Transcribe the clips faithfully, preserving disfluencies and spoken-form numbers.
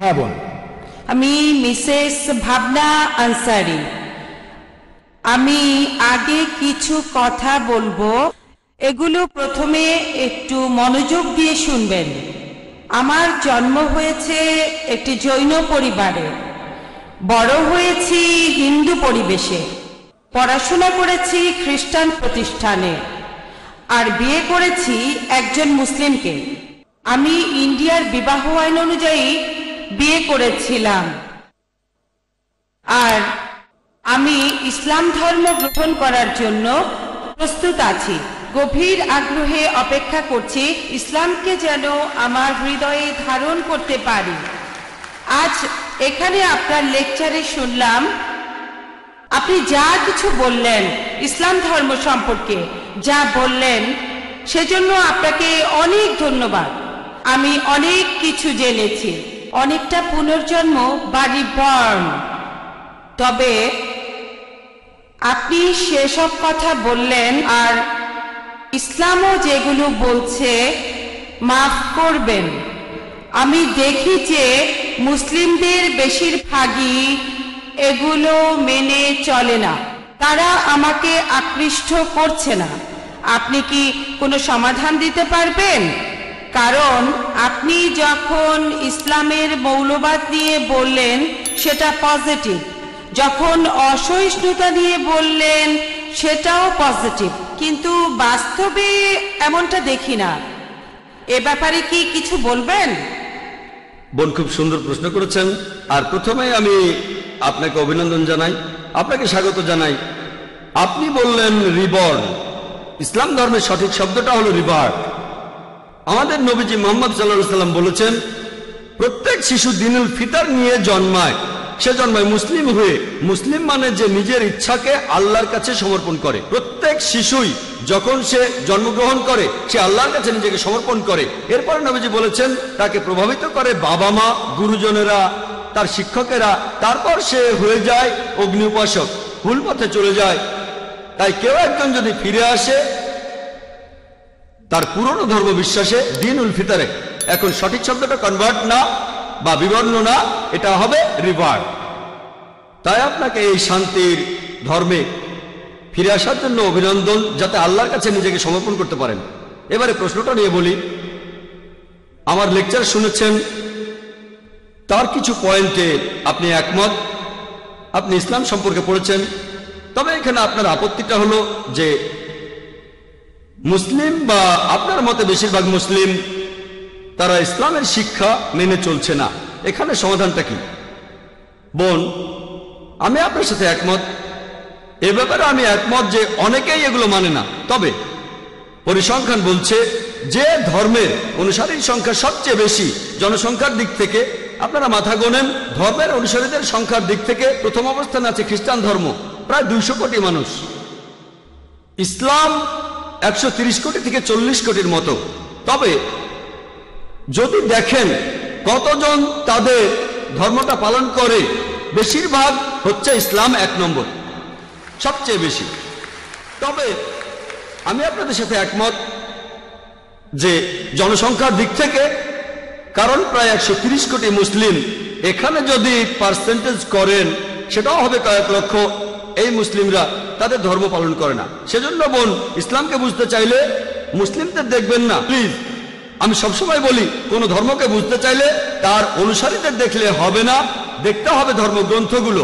হ্যাঁ বোন। আমি মিসেস ভাবনা আনসারি। আমি আগে কিছু কথা বলবো, এগুলো প্রথমে একটু মনোযোগ দিয়ে শুনবেন। আমার জন্ম হয়েছে একটি জৈন পরিবারে, বড় হয়েছি হিন্দু পরিবেশে, পড়াশোনা করেছি খ্রিস্টান প্রতিষ্ঠানে, আর বিয়ে করেছি একজন মুসলিমকে। আমি ইন্ডিয়ার বিবাহ আইন অনুযায়ী বিয়ে করেছিলাম, আর আমি ইসলাম ধর্ম গ্রহণ করার জন্য প্রস্তুত আছি। গভীর আগ্রহে অপেক্ষা করছি ইসলামকে যেন আমার হৃদয়ে ধারণ করতে পারি। আজ এখানে আপনার লেকচারে শুনলাম আপনি যা কিছু বললেন ইসলাম ধর্ম সম্পর্কে, যা বললেন সেজন্য আপনাকে অনেক ধন্যবাদ। আমি অনেক কিছু জেনেছি, অনেকটা পুনর্জন্ম বা রিবর্ন। তবে আপনি সেসব কথা বললেন, আর ইসলামও যেগুলো বলছে মাফ করবেন, আমি দেখি যে মুসলিমদের বেশিরভাগই এগুলো মেনে চলে না। তারা আমাকে আকৃষ্ট করছে না। আপনি কি কোনো সমাধান দিতে পারবেন? কারণ আপনি যখন ইসলামের মৌলবাদ নিয়ে বললেন সেটা পজিটিভ, যখন অসহিষ্ণুতা নিয়ে বললেন সেটাও পজিটিভ, কিন্তু বাস্তবে এমনটা দেখি না। এ ব্যাপারে কি কিছু বলবেন? বোন খুব সুন্দর প্রশ্ন করেছেন। আর প্রথমে আমি আপনাকে অভিনন্দন জানাই, আপনাকে স্বাগত জানাই। আপনি বললেন রিবর্ন। ইসলাম ধর্মের সঠিক শব্দটা হলো রিবার্থ। আমাদের নবীজি মুহাম্মদ সাল্লাল্লাহু আলাইহি ওয়াসাল্লাম বলেছেন প্রত্যেক শিশু দিনুল ফিতর নিয়ে জন্মায়। সে জন্মায় মুসলিম হয়ে। মুসলিম মানে যে নিজের ইচ্ছাকে আল্লাহর কাছে সমর্পণ করে। প্রত্যেক শিশুই যখন সে জন্মগ্রহণ করে সে আল্লাহর কাছে নিজেকে সমর্পণ করে। এরপরে নবীজি বলেছেন তাকে প্রভাবিত করে বাবা মা, গুরুজনেরা, তার শিক্ষকেরা। তারপর সে হয়ে যায় অগ্নি উপাসক, ভুল পথে চলে যায়। তাই কেউ একজন যদি ফিরে আসে তার পুরনো ধর্ম বিশ্বাসে দিনুল ফিতরে, এখন সঠিক শব্দটা কনভার্ট না বা বিবর্ণ না, এটা হবে রিভার্ট। তাই আপনাকে এই শান্তির ধর্মে ফিরে আসার জন্য অভিনন্দন, যাতে আল্লাহর কাছে নিজেকে সমর্পণ করতে পারেন। এবারে প্রশ্নটা নিয়ে বলি। আমার লেকচার শুনেছেন, তার কিছু পয়েন্টে আপনি একমত, আপনি ইসলাম সম্পর্কে পড়েছেন। তবে এখানে আপনার আপত্তিটা হলো যে মুসলিম বা আপনার মতে বেশিরভাগ মুসলিম তারা ইসলামের শিক্ষা মেনে চলছে না। এখানে সমাধানটা কি? বোন, আমি আপনার সাথে একমত। এ ব্যাপারে আমি একমত যে অনেকেই এগুলো মানে না। তবে পরিসংখ্যান বলছে যে ধর্মের অনুসারীর সংখ্যা সবচেয়ে বেশি জনসংখ্যার দিক থেকে, আপনারা মাথা গোনেন, ধর্মের অনুসারীদের সংখ্যার দিক থেকে প্রথম অবস্থানে আছে খ্রিস্টান ধর্ম, প্রায় দুইশো কোটি মানুষ। ইসলাম একশো তিরিশ কোটি থেকে চল্লিশ কোটির মতো। তবে যদি দেখেন কতজন তাদের ধর্মটা পালন করে, বেশিরভাগ হচ্ছে ইসলাম এক নম্বর, সবচেয়ে বেশি। তবে আমি আপনাদের সাথে একমত যে জনসংখ্যার দিক থেকে, কারণ প্রায় একশো তিরিশ কোটি মুসলিম, এখানে যদি পার্সেন্টেজ করেন সেটাও হবে কয়েক লক্ষ। এই মুসলিমরা তাদের ধর্ম পালন করে না। সেজন্য বোন, ইসলামকে বুঝতে চাইলে মুসলিমদের দেখবেন না প্লিজ। আমি সবসময় বলি কোন ধর্মকে বুঝতে চাইলে তার অনুসারীদের দেখলে হবে না, দেখতে হবে ধর্মগ্রন্থগুলো।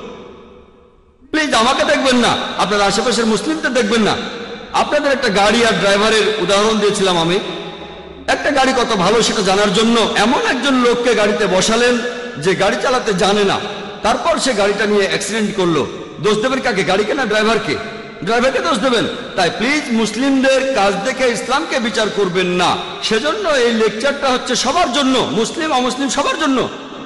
প্লিজ আমাকে দেখবেন না, আপনার আশেপাশের মুসলিমদের দেখবেন না। আপনাদের একটা গাড়ি আর ড্রাইভারের উদাহরণ দিয়েছিলাম আমি। একটা গাড়ি কত ভালো সেটা জানার জন্য এমন একজন লোককে গাড়িতে বসালেন যে গাড়ি চালাতে জানে না, তারপর সে গাড়িটা নিয়ে অ্যাক্সিডেন্ট করলো। দোষ দেবেন কাকে? গাড়িকে না ড্রাইভারকে? ড্রাইভারকে দোষ দেবেন। তাই প্লিজ মুসলিমদের কাজ দেখে ইসলামকে বিচার করবেন না। সেজন্য এই লেকচারটা হচ্ছে সবার জন্য, মুসলিম অমুসলিম সবার জন্য।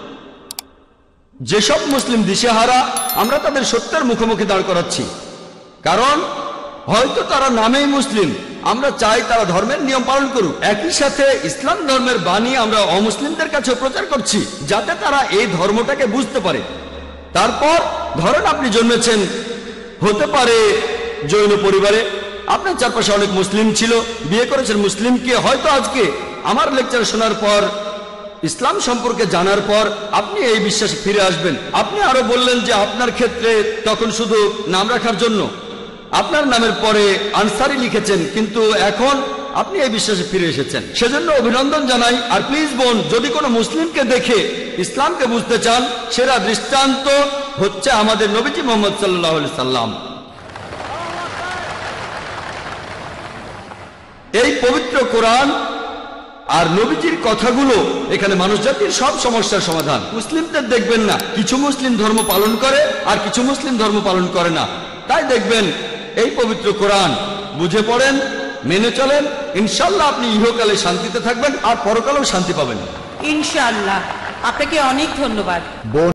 যেসব মুসলিম দিশেহারা, আমরা তাদের সত্যের মুখোমুখি দাঁড় করাচ্ছি। কারণ হয়তো তারা নামেই মুসলিম, আমরা চাই তারা ধর্মের নিয়ম পালন করুক। একই সাথে ইসলাম ধর্মের বাণী আমরা অমুসলিমদের কাছে প্রচার করছি, যাতে তারা এই ধর্মটাকে বুঝতে পারে। তারপর ধরেন আপনি জন্মেছেন হতে পারে জৈন পরিবারে, আপনার চারপাশে অনেক মুসলিম ছিল, বিয়ে করেছেন মুসলিমকে। হয়তো আজকে আমার লেকচার শোনার পর ইসলাম সম্পর্কে জানার পর আপনি এই বিশ্বাসে ফিরে আসবেন। আপনি আরো বললেন যে আপনার ক্ষেত্রে তখন শুধু নাম রাখার জন্য আপনার নামের পরে আনসারি লিখেছেন, কিন্তু এখন আপনি এই বিশ্বাসে ফিরে এসেছেন, সেজন্য অভিনন্দন জানাই। আর প্লিজ বোন, যদি কোনো মুসলিমকে দেখে ইসলামকে বুঝতে চান, সেরা দৃষ্টান্ত হচ্ছে আমাদের নবীজি মুহাম্মদ সাল্লাল্লাহু আলাইহি সাল্লাম। এই পবিত্র কোরআন আর নবীজির কথাগুলো এখানে মানুষ জাতির সব সমস্যার সমাধান। মুসলিমদের দেখবেন না কিছু মুসলিম ধর্ম পালন করে আর কিছু মুসলিম ধর্ম পালন করে না, তাই দেখবেন এই পবিত্র কোরআন বুঝে পড়েন, মেনে চলেন, ইনশাল্লাহ আপনি ইহকালে শান্তিতে থাকবেন আর পরকালেও শান্তি পাবেন ইনশাআল্লাহ। আপনাকে অনেক ধন্যবাদ।